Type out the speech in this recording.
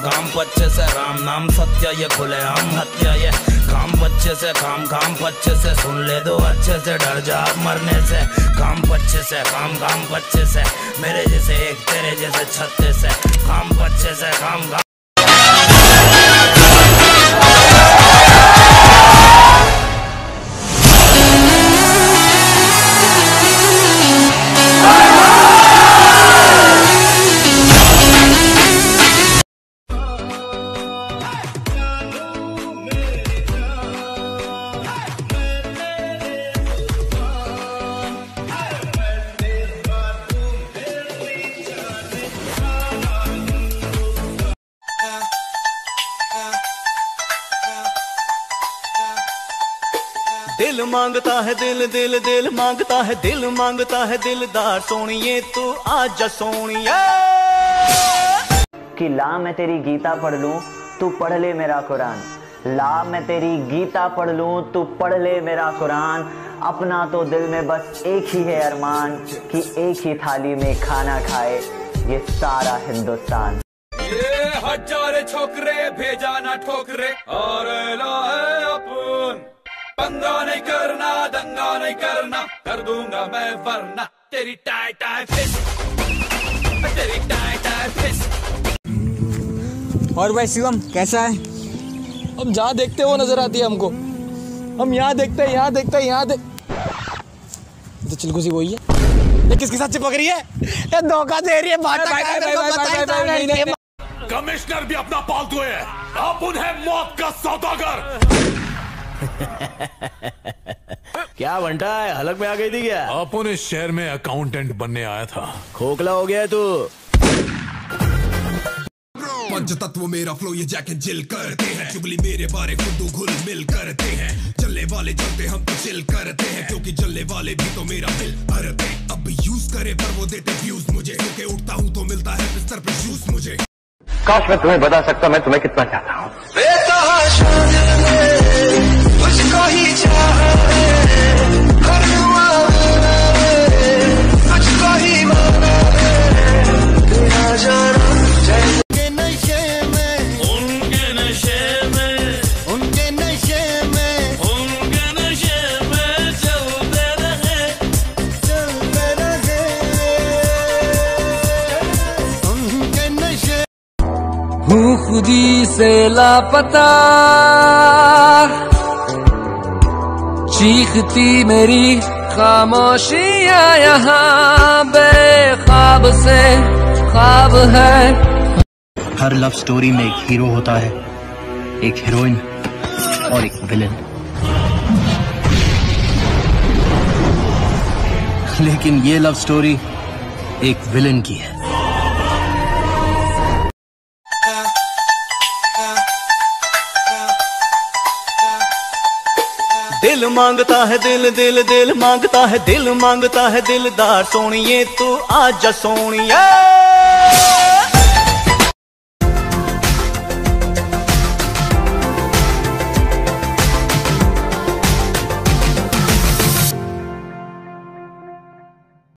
घाम पच्चे से राम नाम सत्य ये खुले हम हत्या ये काम पच्चे से काम पच्चे से सुन ले दो अच्छे से डर जा मरने से काम पच्चे से काम पच्चे से मेरे जैसे एक तेरे जैसे छत्ते से काम पच्चे से काम दिल मांगता है दिल मांगता है दिलदार सोनिए तू आजा सोनिया। कि ला मैं तेरी गीता पढ़ लूं तू पढ़ ले मेरा कुरान, ला मैं तेरी गीता पढ़ लूं तू पढ़ ले मेरा कुरान। अपना तो दिल में बस एक ही है अरमान कि एक ही थाली में खाना खाए ये सारा हिंदुस्तान। ये हजारे छोकरे भेजा ना ठोकरे और लाए अपन पंगा नहीं करना दंगा नहीं करना कर दूंगा मैं वरना तेरी टाई टाई फिस तेरी टाई टाई फिस। और भाई शिवम कैसा है? हम जहाँ देखते वो नजर आती है हमको, हम यहाँ देखते हैं यहाँ देखते हैं यहाँ देख तो चिलकुसी वही है। ये किसके साथ चिपक रही है? ये धोखा दे रही है। कमिश्नर भी अपना पालतू है, आप उन्हें मौत का सौदागर। क्या बंटा है, हलक में आ गई थी क्या? अपन इस शहर में अकाउंटेंट बनने आया था। खोखला हो गया है तू। पंच तत्व मेरा फ्लो ये जैकेट जिल करते हैं, चुगली मेरे बारे खुद घुल मिल करते हैं। चलने वाले चलते हम तो चिल करते हैं, क्योंकि चलने वाले भी तो मेरा दिल भरते। अब यूज करे पर वो देते व्यूज मुझे, क्योंकि उठता हूँ तो मिलता है बिस्तर पे जूस मुझे। काश मैं तुम्हें बता सकता मैं तुम्हें कितना चाहता हूँ। हूँ खुदी से लापता, चीखती मेरी खामोशियाँ यहाँ बेख्वाब से ख्वाब है। हर लव स्टोरी में एक हीरो होता है, एक हीरोइन और एक विलन, लेकिन ये लव स्टोरी एक विलन की है। दिल मांगता है दिल मांगता है दिलदार सोनिए तू आजा सोनिया।